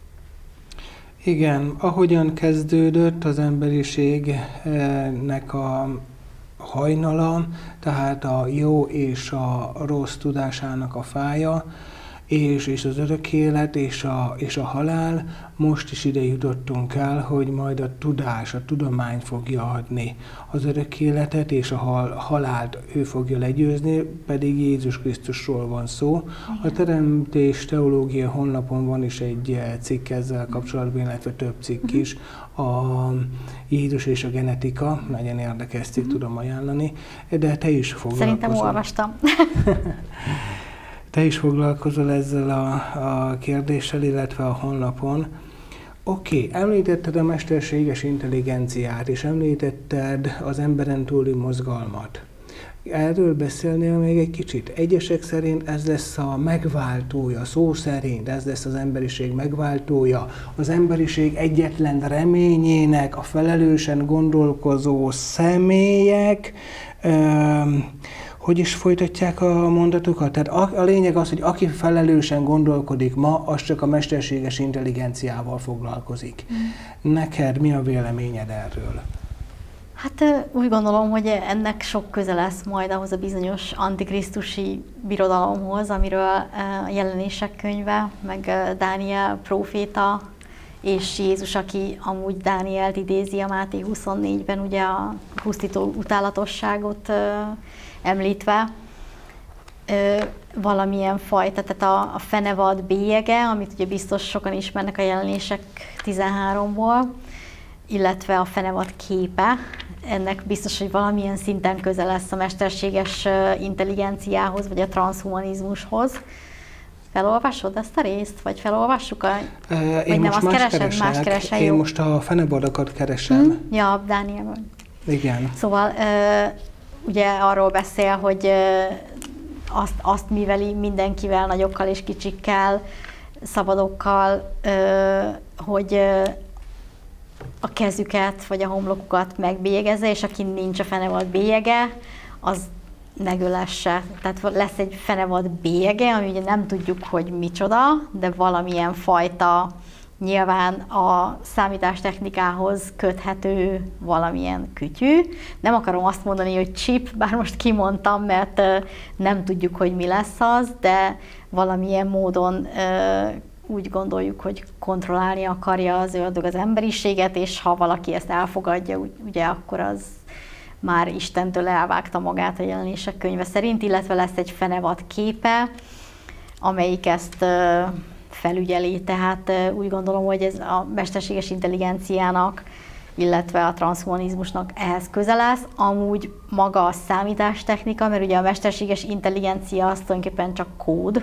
Igen, ahogyan kezdődött az emberiségnek a hajnala, tehát a jó és a rossz tudásának a fája, és az örök élet és a halál, most is ide jutottunk el, hogy majd a tudás, a tudomány fogja adni az örök életet, és a halált ő fogja legyőzni, pedig Jézus Krisztusról van szó. A Teremtés Teológia honlapon van is egy cikk ezzel kapcsolatban, illetve több cikk is, a Jézus és a genetika, nagyon érdekes cikk, tudom ajánlani, de te is foglalkozol. Szerintem olvastam. Te is foglalkozol ezzel a kérdéssel, illetve a honlapon. Oké, említetted a mesterséges intelligenciát, és említetted az emberen túli mozgalmat. Erről beszélnél még egy kicsit? Egyesek szerint ez lesz a megváltója, szó szerint ez lesz az emberiség megváltója, az emberiség egyetlen reményének a felelősen gondolkozó személyek, hogy is folytatják a mondatokat? Tehát a lényeg az, hogy aki felelősen gondolkodik ma, az csak a mesterséges intelligenciával foglalkozik. Neked mi a véleményed erről? Hát úgy gondolom, hogy ennek sok köze lesz majd ahhoz a bizonyos antikrisztusi birodalomhoz, amiről a Jelenések könyve, meg Dániel próféta és Jézus, aki amúgy Dánielt idézi a Máté 24-ben, ugye a pusztító utálatosságot említve, valamilyen fajta, tehát a fenevad bélyege, amit ugye biztos sokan ismernek a Jelenések 13-ból, illetve a fenevad képe, ennek biztos, hogy valamilyen szinten köze lesz a mesterséges intelligenciához, vagy a transhumanizmushoz. Felolvasod ezt a részt? Vagy felolvassuk? Én most más keresek. Én most a fenevadakat keresem. Ja, Dánielben. Igen. Szóval ugye arról beszél, hogy azt miveli mindenkivel, nagyokkal és kicsikkel, szabadokkal, hogy a kezüket vagy a homlokukat megbélyegezze, és aki nincs a fenevad bélyege, az megölesse. Tehát lesz egy fenevad bélyege, ami ugye nem tudjuk, hogy micsoda, de valamilyen fajta, nyilván a számítástechnikához köthető valamilyen kütyű. Nem akarom azt mondani, hogy chip, bár most kimondtam, mert nem tudjuk, hogy mi lesz az, de valamilyen módon úgy gondoljuk, hogy kontrollálni akarja az ördög az emberiséget, és ha valaki ezt elfogadja, ugye akkor az már Istentől elvágta magát a Jelenések könyve szerint, illetve lesz egy fenevad képe, amelyik ezt felügyeli. Tehát úgy gondolom, hogy ez a mesterséges intelligenciának, illetve a transhumanizmusnak ehhez köze lesz. Amúgy maga a számítástechnika, mert ugye a mesterséges intelligencia az tulajdonképpen csak kód,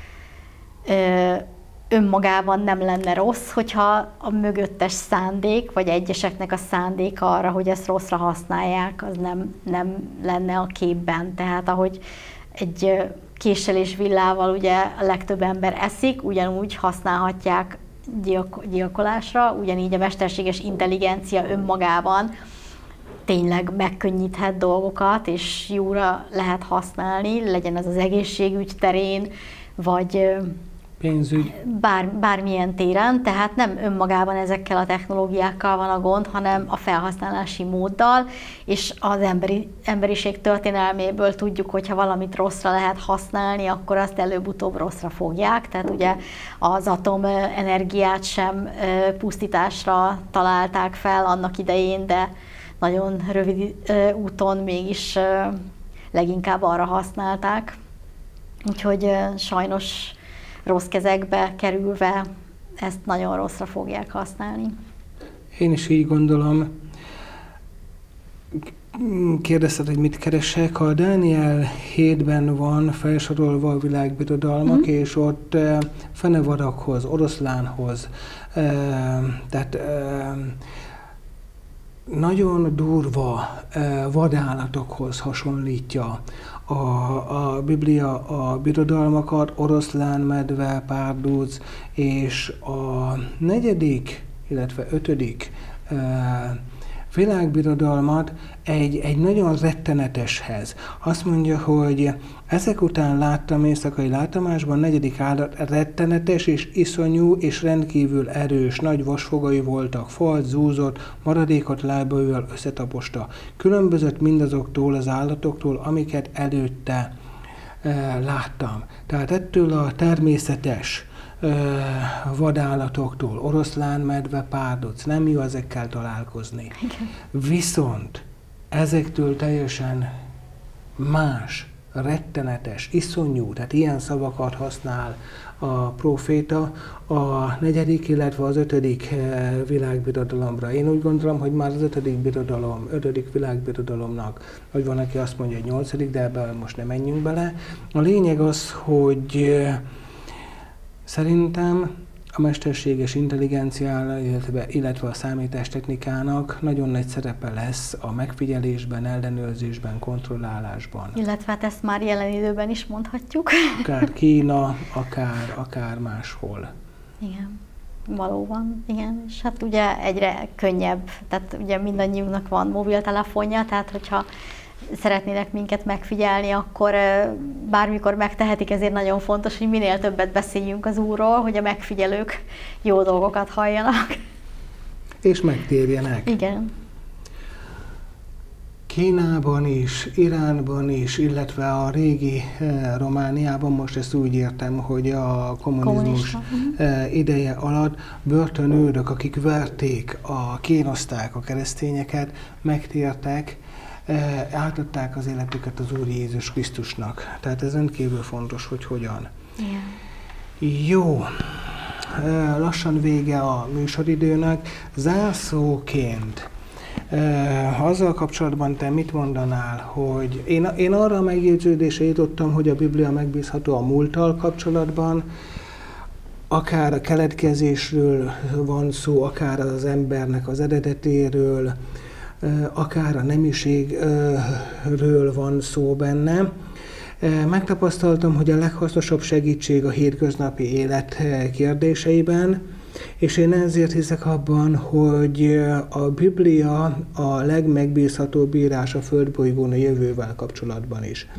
önmagában nem lenne rossz, hogyha a mögöttes szándék, vagy egyeseknek a szándéka arra, hogy ezt rosszra használják, az nem lenne a képben. Tehát ahogy egy késsel és villával ugye a legtöbb ember eszik, ugyanúgy használhatják gyilkolásra, ugyanígy a mesterséges intelligencia önmagában tényleg megkönnyíthet dolgokat, és jóra lehet használni, legyen ez az egészségügy terén, vagy pénzügy. Bármilyen téren, tehát nem önmagában ezekkel a technológiákkal van a gond, hanem a felhasználási móddal, és az emberiség történelméből tudjuk, hogy ha valamit rosszra lehet használni, akkor azt előbb-utóbb rosszra fogják. Tehát ugye az atomenergiát sem pusztításra találták fel annak idején, de nagyon rövid úton mégis leginkább arra használták. Úgyhogy sajnos rossz kezekbe kerülve ezt nagyon rosszra fogják használni. Én is így gondolom. Kérdezted, hogy mit keresek. A Dániel 7-ben van felsorolva a világbirodalmak, és ott fenevadakhoz, oroszlánhoz, tehát nagyon durva vadállatokhoz hasonlítja a Biblia a birodalmakat, oroszlán, medve, párduc, és a 4., illetve 5. világbirodalmat egy nagyon retteneteshez. Azt mondja, hogy ezek után láttam éjszakai látomásban 4. állat rettenetes és iszonyú és rendkívül erős, nagy vasfogai voltak, falt, zúzott, maradékot lábaival összetaposta. Különbözött mindazoktól az állatoktól, amiket előtte láttam. Tehát ettől a természetes vadállatoktól, oroszlán, medve, párduc, nem jó ezekkel találkozni. Igen. Viszont ezektől teljesen más, rettenetes, iszonyú, tehát ilyen szavakat használ a próféta a 4., illetve az 5. világbirodalomra. Én úgy gondolom, hogy már az 5. világbirodalomnak, vagy van, aki azt mondja, hogy 8., de ebben most nem menjünk bele. A lényeg az, hogy szerintem a mesterséges intelligenciának, illetve a számítástechnikának nagyon nagy szerepe lesz a megfigyelésben, ellenőrzésben, kontrollálásban. Illetve hát ezt már jelen időben is mondhatjuk. Akár Kína, akár máshol. Igen, valóban, igen. És hát ugye egyre könnyebb, tehát ugye mindannyiunknak van mobiltelefonja, tehát hogyha szeretnének minket megfigyelni, akkor bármikor megtehetik, ezért nagyon fontos, hogy minél többet beszéljünk az Úrról, hogy a megfigyelők jó dolgokat halljanak. És megtérjenek. Igen. Kínában is, Iránban is, illetve a régi Romániában, most ezt úgy értem, hogy a kommunizmus ideje alatt börtönőrök, akik verték, kínozták a keresztényeket, megtértek, átadták az életüket az Úr Jézus Krisztusnak. Tehát ez rendkívül fontos, hogy hogyan. Yeah. Jó, lassan vége a műsoridőnek. Zárszóként azzal kapcsolatban te mit mondanál, hogy én arra a megjegyződésre jutottam, hogy a Biblia megbízható a múlttal kapcsolatban, akár a keletkezésről van szó, akár az embernek az eredetéről, akár a nemiségről van szó benne. Megtapasztaltam, hogy a leghasznosabb segítség a hétköznapi élet kérdéseiben, és én ezért hiszek abban, hogy a Biblia a legmegbízhatóbb írás a földbolygón a jövővel kapcsolatban is.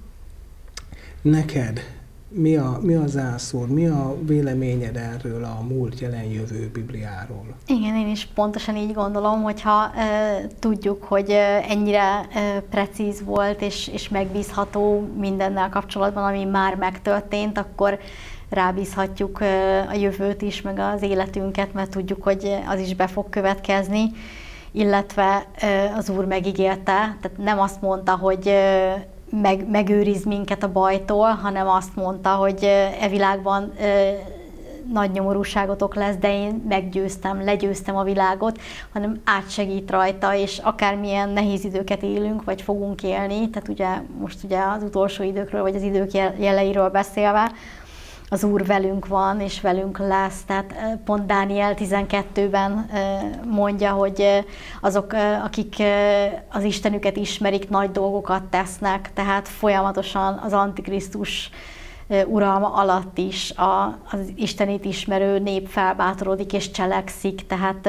Neked mi a zászlód, mi a véleményed erről a múlt, jelen, jövő Bibliáról? Igen, én is pontosan így gondolom, hogyha tudjuk, hogy ennyire precíz volt és megbízható mindennel kapcsolatban, ami már megtörtént, akkor rábízhatjuk a jövőt is, meg az életünket, mert tudjuk, hogy az is be fog következni, illetve az Úr megígérte, tehát nem azt mondta, hogy megőriz minket a bajtól, hanem azt mondta, hogy e világban nagy nyomorúságotok lesz, de én legyőztem a világot, hanem átsegít rajta, és akármilyen nehéz időket élünk, vagy fogunk élni, tehát ugye most ugye az utolsó időkről, vagy az idők jeleiről beszélve, az Úr velünk van, és velünk lesz. Tehát pont Dániel 12-ben mondja, hogy azok, akik az Istenüket ismerik, nagy dolgokat tesznek, tehát folyamatosan az Antikrisztus uralma alatt is az Istenét ismerő nép felbátorodik és cselekszik, tehát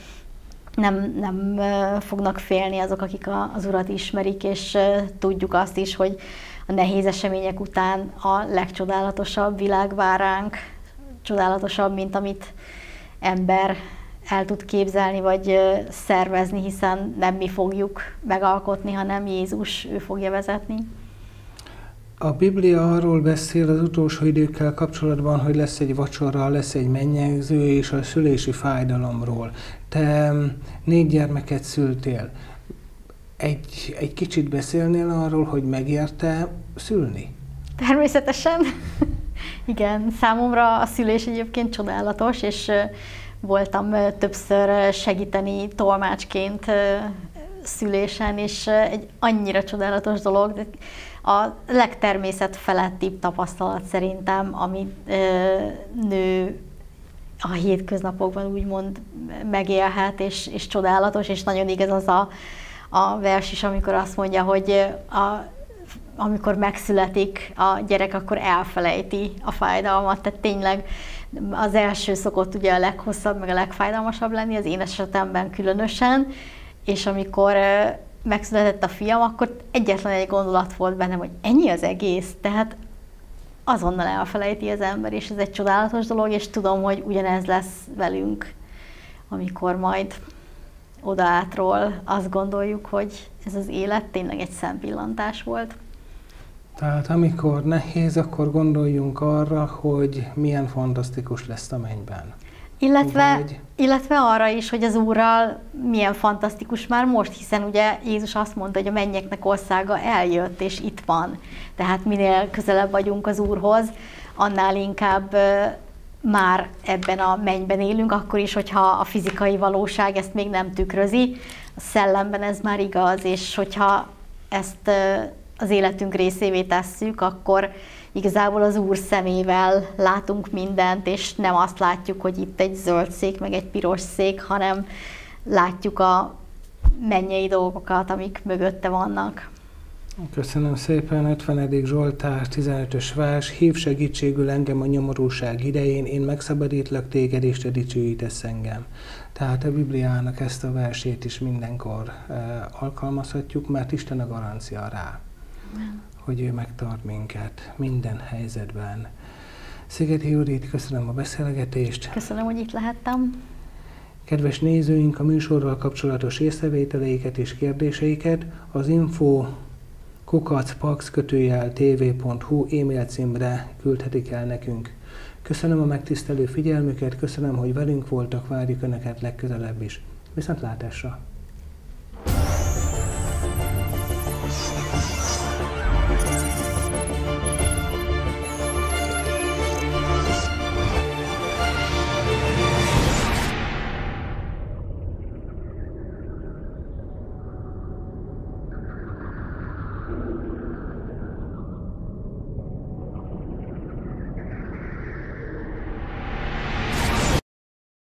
nem fognak félni azok, akik az Urat ismerik, és tudjuk azt is, hogy a nehéz események után a legcsodálatosabb világ vár ránk, csodálatosabb, mint amit ember el tud képzelni, vagy szervezni, hiszen nem mi fogjuk megalkotni, hanem Jézus, ő fogja vezetni. A Biblia arról beszél az utolsó időkkel kapcsolatban, hogy lesz egy vacsora, lesz egy mennyegző, és a szülési fájdalomról. Te 4 gyermeket szültél. Egy kicsit beszélnél arról, hogy megérte szülni? Természetesen. Igen, számomra a szülés egyébként csodálatos, és voltam többször segíteni tolmácsként szülésen, és egy annyira csodálatos dolog, de a legtermészetfelettibb tapasztalat szerintem, amit nő a hétköznapokban úgymond megélhet, és csodálatos, és nagyon igaz az a vers is, amikor azt mondja, hogy amikor megszületik a gyerek, akkor elfelejti a fájdalmat. Tehát tényleg az első szokott ugye a leghosszabb, meg a legfájdalmasabb lenni, az én esetemben különösen, és amikor megszületett a fiam, akkor egyetlen egy gondolat volt bennem, hogy ennyi az egész, tehát azonnal elfelejti az ember, és ez egy csodálatos dolog, és tudom, hogy ugyanez lesz velünk, amikor majd odaátról azt gondoljuk, hogy ez az élet tényleg egy szempillantás volt. Tehát amikor nehéz, akkor gondoljunk arra, hogy milyen fantasztikus lesz a mennyben. Illetve arra is, hogy az Úrral milyen fantasztikus már most, hiszen ugye Jézus azt mondta, hogy a mennyeknek országa eljött, és itt van. Tehát minél közelebb vagyunk az Úrhoz, annál inkább már ebben a mennyben élünk, akkor is, hogyha a fizikai valóság ezt még nem tükrözi, a szellemben ez már igaz, és hogyha ezt az életünk részévé tesszük, akkor igazából az Úr szemével látunk mindent, és nem azt látjuk, hogy itt egy zöld szék, meg egy piros szék, hanem látjuk a mennyei dolgokat, amik mögötte vannak. Köszönöm szépen, 50. Zsoltár, 15-ös vers. Hív segítségül engem a nyomorúság idején, én megszabadítlak téged, és te dicsőítesz engem. Tehát a Bibliának ezt a versét is mindenkor alkalmazhatjuk, mert Isten a garancia rá, hogy ő megtart minket minden helyzetben. Szigeti Judit, köszönöm a beszélgetést. Köszönöm, hogy itt lehettem. Kedves nézőink, a műsorral kapcsolatos észrevételeiket és kérdéseiket az info@pax-tv.hu e-mail címre küldhetik el nekünk. Köszönöm a megtisztelő figyelmüket, köszönöm, hogy velünk voltak, várjuk Önöket legközelebb is. Viszontlátásra!